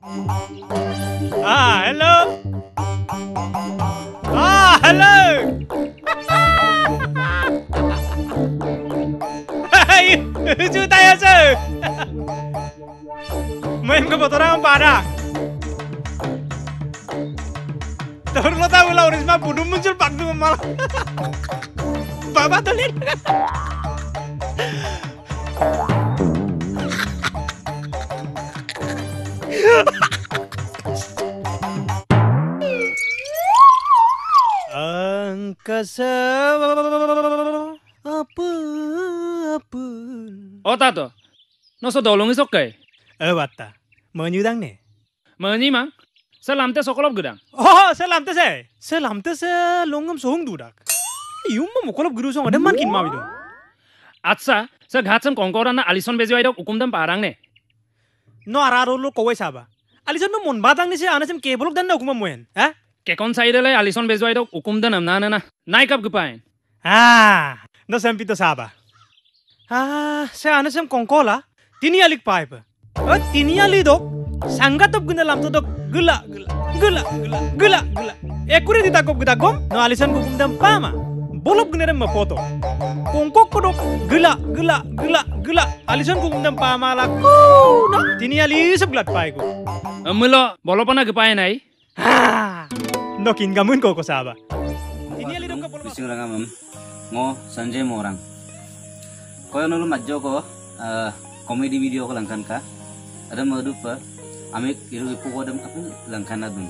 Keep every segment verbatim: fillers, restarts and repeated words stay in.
Ah, hello. Ah, hello. Hai, chú tay ơi sư. Main ke motor ang pada. Terus lo tahu lah Risma bunuh muncul panggung malah. Bapak tuh lihat. Angkasa apa apa. Oh tato, noso dolong isok kay. Eh bata, menyudang nih. Menyi mang, selamte sokolop gedang. Oh, selamte se, selamte se longam sohong dudak. Yung mo kolop guru song ada man kin mawi dong. Atsa, se ghatsam kongkoran na alison bejo ay dok ukumdam parang ne. No araro lo kowai saba. Alison no mon batang ni se anasem kebolok dan na ukumam moen. Eh? Kekon sa idalay alison bejo ay dok ukumdan am nana na. Naikap gupain. Ah, no sempito saba. Ah, se anasem kongkola tini alik pipe. Oh, tini ali dok. Sangatop guna lam to dok gula gula gula gula gula gula. Ekure ditakop kita kom. No alison ukumdam pama. Bolop guna dem foto. Kongkok ko dok gula gula gula gula. Alison ukumdam pama la ku. No, tini ali seblat pai ko. Amulo, bolopana gupain ay. Ah, no kin gamun ko ko saba. Tini ali dok ka bolop. Bising orang am, ngo Sanjay Morang. Koyo nulu majjo ko komedi video ko langkan ka. Ada madu pa, amik iru ipu ko adam apa langkan adun.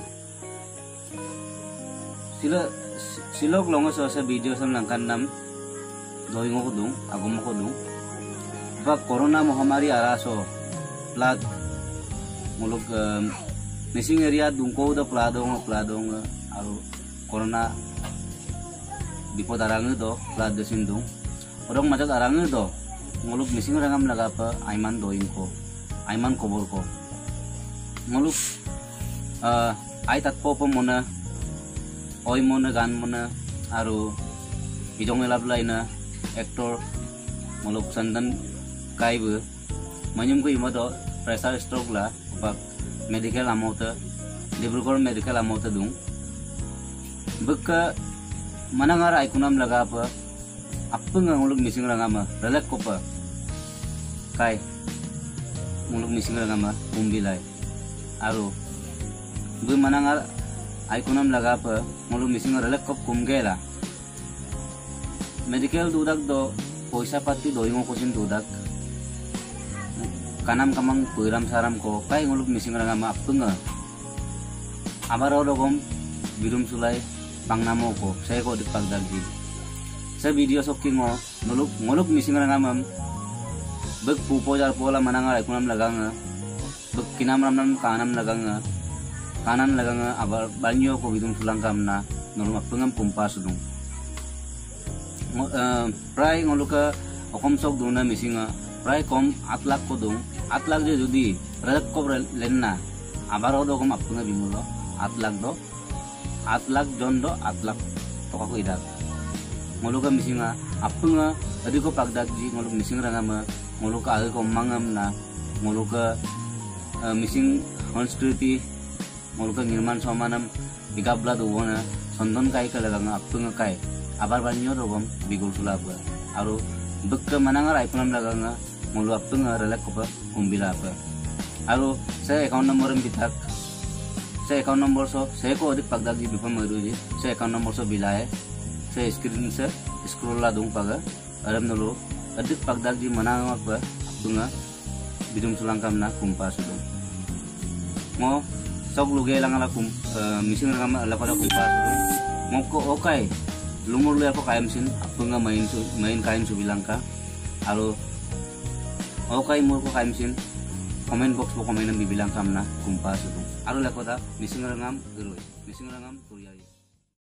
Sila silok longo so sa video sam langkan nam. Doi ngo ko dung, agum ko dung. Ba corona mahamari araso, plag muluk missing area dung ko da pladong pladong aru corona bipod arang itu plat desin dung. Orang macet arang itu, nguluk missing rangam laga apa Aiman doin ko, Aiman kobor ko. Nguluk ai tat popo mona, oi mona gan mona, aru idong elap laina, aktor nguluk sandan kai bu, manyum ko ima do pressure stroke la, bak medical amouta, Dibrugarh medical amouta dung. Bukka manangar ai kunam laga apa. Apa nggak nguluk missing rangama, relak kopa, kai, nguluk missing rangama, umbilai, aru, gue mana ngar, ikonam laga apa, nguluk missing relak kop kumgela, medical dudak do, poisa pati do ingo kosin dudak, kanam kamang kuiram saram ko, kai nguluk missing rangama apa nggak, abaro dogom, birum sulai, pangnamo ko, saya ko dipagdagi. Sa video soking ngo nuluk nguluk missing rangamam bek pupo jar pola mananga ikunam laganga bek kinam ramnam kanam laganga kanan laganga abar banyo ko bidung sulangkam na nulung apengam kumpas dung prai nguluka okom sok duna missinga prai kom atlak ko dung atlak je judi radak ko lenna abar odo kom apenga bimulo atlak do atlak jondo atlak toko idak nguluka missinga apunga tadi ko pagdag ji nguluk missing rangama nguluka age ko mangam na nguluka missing konstituti nguluka nirman somanam bigabla duwona sondon kai ka laga apunga kai abar banyo rogom bigul sulaba aru bekka manangar ipunam laga ngulu apunga relak ko pa umbila pa aru saya account number bitak saya account number so saya ko adik pagdag ji bipam maruji saya account number so bilaye saya screen se scroll lah dong paga aram nolo adik pagdag di mana ngak ba tunga bidung sulangkam na kumpas dong mo sok luge lang ala kum missing lang ala pada kumpas dong mo ko okay lumur lu apa kaim sin apunga main su main kain su bilang ka alo okay mo ko kaim sin comment box po komen ang bibilang kam na kumpas dong alo la kota missing rangam geroi missing rangam kuryai